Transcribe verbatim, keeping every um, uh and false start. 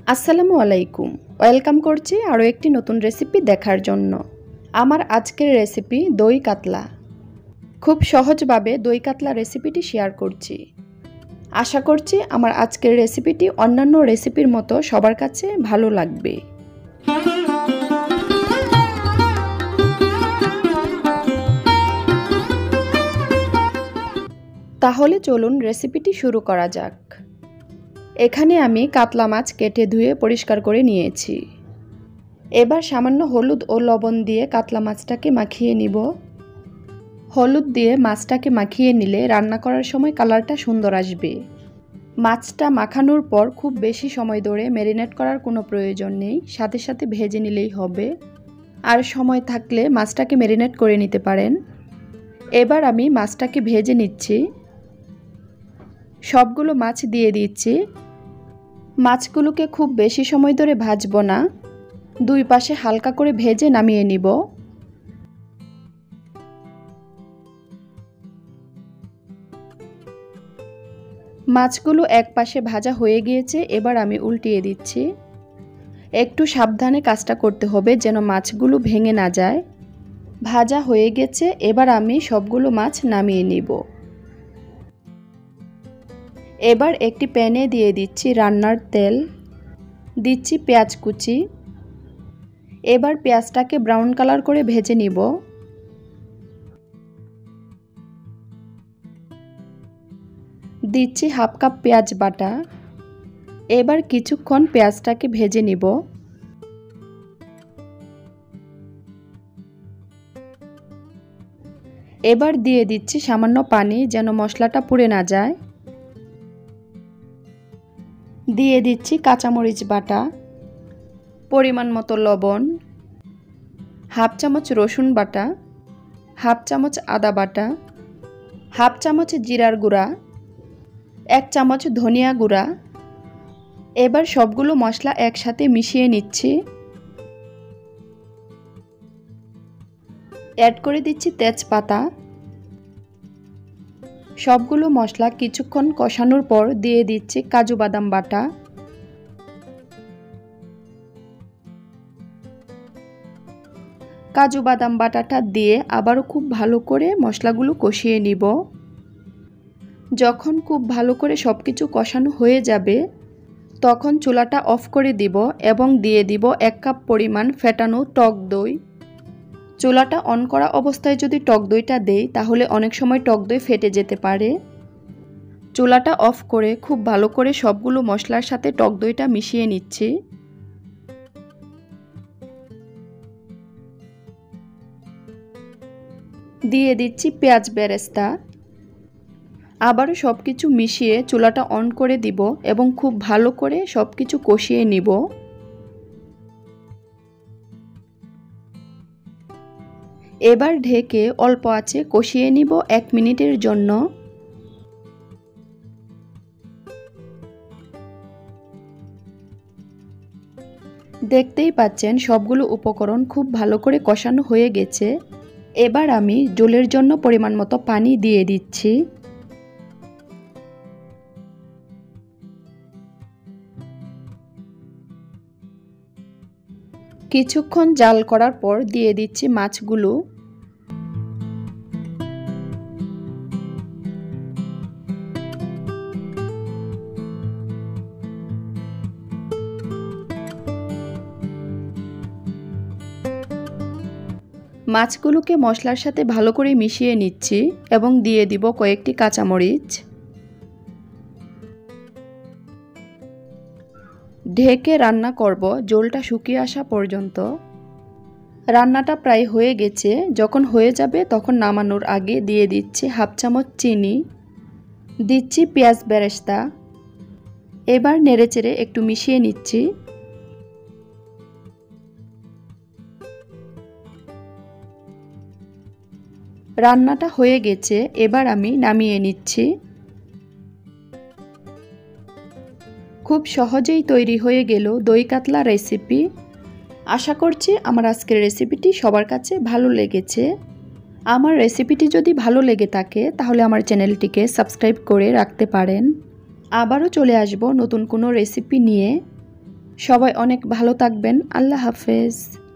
আসসালামু আলাইকুম। ওয়েলকাম করছি আরও একটি নতুন রেসিপি দেখার জন্য। আমার আজকের রেসিপি দই কাতলা। খুব সহজভাবে দই কাতলা রেসিপিটি শেয়ার করছি। আশা করছি আমার আজকের রেসিপিটি অন্যান্য রেসিপির মতো সবার কাছে ভালো লাগবে। তাহলে চলুন রেসিপিটি শুরু করা যাক। এখানে আমি কাতলা মাছ কেটে ধুয়ে পরিষ্কার করে নিয়েছি। এবার সামান্য হলুদ ও লবণ দিয়ে কাতলা মাছটাকে মাখিয়ে নিব। হলুদ দিয়ে মাছটাকে মাখিয়ে নিলে রান্না করার সময় কালারটা সুন্দর আসবে। মাছটা মাখানোর পর খুব বেশি সময় ধরে ম্যারিনেট করার কোনো প্রয়োজন নেই, সাথে সাথে ভেজে নিলেই হবে। আর সময় থাকলে মাছটাকে ম্যারিনেট করে নিতে পারেন। এবার আমি মাছটাকে ভেজে নিচ্ছি। সবগুলো মাছ দিয়ে দিচ্ছি। মাছগুলোকে খুব বেশি সময় ধরে ভাজবো না, দুই পাশে হালকা করে ভেজে নামিয়ে নিব। মাছগুলো এক পাশে ভাজা হয়ে গিয়েছে, এবার আমি উল্টিয়ে দিচ্ছি। একটু সাবধানে কাজটা করতে হবে যেন মাছগুলো ভেঙে না যায়। ভাজা হয়ে গেছে, এবার আমি সবগুলো মাছ নামিয়ে নিব। এবার একটি প্যানে দিয়ে দিচ্ছি রান্নার তেল, দিচ্ছি পেঁয়াজ কুচি। এবার পেঁয়াজটাকে ব্রাউন কালার করে ভেজে নিব। দিচ্ছি হাফ কাপ পেঁয়াজ বাটা। এবার কিছুক্ষণ পেঁয়াজটাকে ভেজে নিব। এবার দিয়ে দিচ্ছি সামান্য পানি যেন মশলাটা পুড়ে না যায়। দিয়ে দিচ্ছি কাঁচামরিচ বাটা, পরিমাণ মতো লবণ, হাফ চামচ রসুন বাটা, হাফ চামচ আদা বাটা, হাফ চামচ জিরার গুঁড়া, এক চামচ ধনিয়া গুঁড়া। এবার সবগুলো মশলা একসাথে মিশিয়ে নিচ্ছি। অ্যাড করে দিচ্ছি তেজপাতা। সবগুলো মশলা কিছুক্ষণ কষানোর পর দিয়ে দিচ্ছি কাজু বাদাম বাটা। কাজু বাদাম বাটাটা দিয়ে আবারও খুব ভালো করে মশলাগুলো কষিয়ে নিব। যখন খুব ভালো করে সব কিছু কষানো হয়ে যাবে তখন চুলাটা অফ করে দিব এবং দিয়ে দিব এক কাপ পরিমাণ ফেটানো টক দই। চুলাটা অন করা অবস্থায় যদি টক দইটা দেই তাহলে অনেক সময় টক দই ফেটে যেতে পারে। চুলাটা অফ করে খুব ভালো করে সবগুলো মশলার সাথে টক দইটা মিশিয়ে নিচ্ছি। দিয়ে দিচ্ছি পেঁয়াজ বেরেস্তা। আবারও সব কিছু মিশিয়ে চুলাটা অন করে দিব এবং খুব ভালো করে সব কিছু কষিয়ে নিব। এবার ঢেকে অল্প আঁচে কষিয়ে নিব এক মিনিটের জন্য। দেখতেই পাচ্ছেন সবগুলো উপকরণ খুব ভালো করে কষানো হয়ে গেছে। এবার আমি ঝোলের জন্য পরিমাণ মতো পানি দিয়ে দিচ্ছি। কিছুক্ষণ জাল করার পর দিয়ে দিচ্ছি মাছগুলো। মাছগুলোকে মশলার সাথে ভালো করে মিশিয়ে নিচ্ছি এবং দিয়ে দিব কয়েকটি কাঁচামরিচ। ঢেকে রান্না করব ঝোলটা শুকিয়ে আসা পর্যন্ত। রান্নাটা প্রায় হয়ে গেছে। যখন হয়ে যাবে তখন নামানোর আগে দিয়ে দিচ্ছি হাফ চামচ চিনি, দিচ্ছি পেঁয়াজ বেরেস্তা। এবার নেড়েচেড়ে একটু মিশিয়ে নিচ্ছি। রান্নাটা হয়ে গেছে, এবার আমি নামিয়ে নিচ্ছি। খুব সহজেই তৈরি হয়ে গেল দই কাতলা রেসিপি। আশা করছি আমার আজকের রেসিপিটি সবার কাছে ভালো লেগেছে। আমার রেসিপিটি যদি ভালো লেগে থাকে তাহলে আমার চ্যানেলটিকে সাবস্ক্রাইব করে রাখতে পারেন। আবারও চলে আসব নতুন কোনো রেসিপি নিয়ে। সবাই অনেক ভালো থাকবেন। আল্লাহ হাফেজ।